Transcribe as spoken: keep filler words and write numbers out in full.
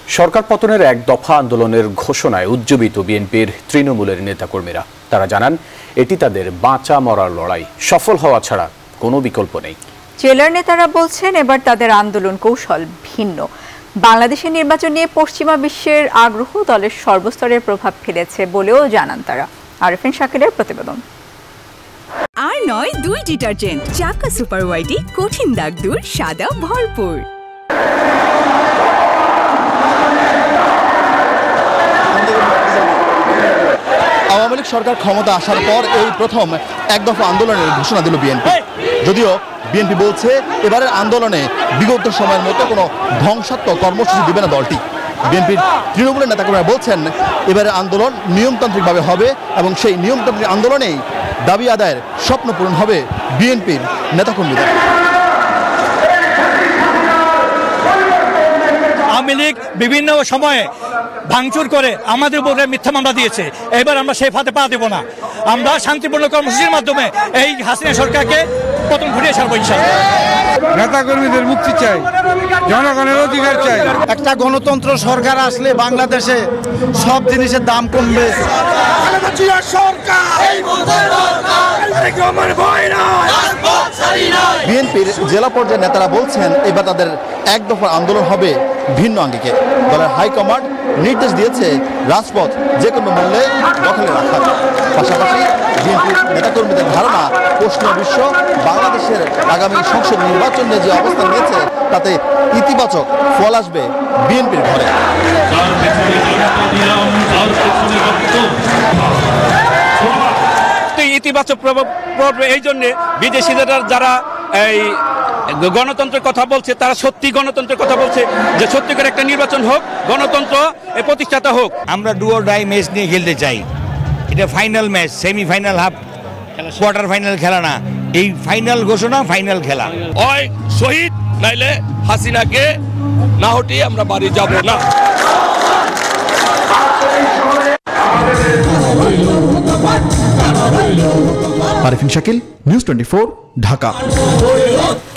সরকার পতনের এক দফা আন্দোলনের ঘোষণায় উজ্জীবিত বিএনপির তৃণমূলের নেতাকর্মীরা। তারা জানান, এটি তাদের বাঁচা মরার লড়াই, সফল হওয়া ছাড়া কোনো বিকল্প নেই। জেলার নেতারা বলছেন, এবার তাদের আন্দোলন কৌশল ভিন্ন। বাংলাদেশের নির্বাচন নিয়ে পশ্চিমা বিশ্বের আগ্রহ দলের সর্বস্তরের প্রভাব ফেলেছে বলেও জানান তারা। আরেফিন শাকিলের প্রতিবেদন। আর নয় দুই ডিটারজেন্ট, চাকা সুপার ওয়াইটি, কঠিন দাগ দূর, সাদা ভরপুর। আওয়ামী লীগ সরকার ক্ষমতা আসার পর এই প্রথম এক দফা আন্দোলনের ঘোষণা দিল বিএনপি। যদিও বিএনপি বলছে, এবারের আন্দোলনে বিগত সময়ের মতো কোনো ধ্বংসাত্মক কর্মসূচি দিবে না দলটি। বিএনপির তৃণমূলের নেতাকর্মীরা বলছেন, এবারের আন্দোলন নিয়মতান্ত্রিকভাবে হবে এবং সেই নিয়মতান্ত্রিক আন্দোলনেই দাবি আদায়ের স্বপ্ন পূরণ হবে বিএনপির নেতাকর্মীদের। আওয়ামী লীগ বিভিন্ন সময়ে ভাঙচুর করে আমাদের উপরে মিথ্যা মামলা দিয়েছে। এবার আমরা সেই ফাঁদে পা দেব না। আমরা শান্তিপূর্ণ কর্মসূচির মাধ্যমে এই হাসিনা সরকারকে পতন ঘটিয়ে ছাড়বো ইনশাআল্লাহ। নেতা কর্মীদের মুক্তি চাই, জনগণের অধিকার চাই। একটা গণতন্ত্র সরকার আসলে বাংলাদেশে সব জিনিসের দাম কমবে। বিএনপির জেলা পর্যায়ের নেতারা বলছেন, এবার তাদের এক দফা আন্দোলন হবে ভিন্ন আঙ্গিকে। দলের হাইকমান্ড নির্দেশ দিয়েছে রাজপথ যে কোনো মূল্যে দখলে রাখার। পাশাপাশি বিএনপির নেতাকর্মীদের ধারণা, পশ্চিমা বিশ্ব বাংলাদেশের আগামী সংসদ নির্বাচন নিয়ে যে অবস্থান নিয়েছে তাতে ইতিবাচক ফল আসবে বিএনপির ঘরে। ইতিবাচক প্রভাব পড়বে এই জন্য বিদেশিরা যারা এই গণতন্ত্রের কথা বলছে, তারা সত্যি গণতন্ত্রের কথা বলছে, যে সত্যি করে একটা নির্বাচন হোক, গণতন্ত্র প্রতিষ্ঠাতা হোক। আমরা ডু অর ডাই ম্যাচ নিয়ে খেলতে চাই। এটা final match, semifinal, half quarter final খেলা না। এই ফাইনাল ঘোষণা, ফাইনাল খেলা। হয় শহীদ, নাইলে হাসিনাকে না হটিয়ে আমরা বাড়ি যাব না। Arefin Shakil, news twenty four, Dhaka.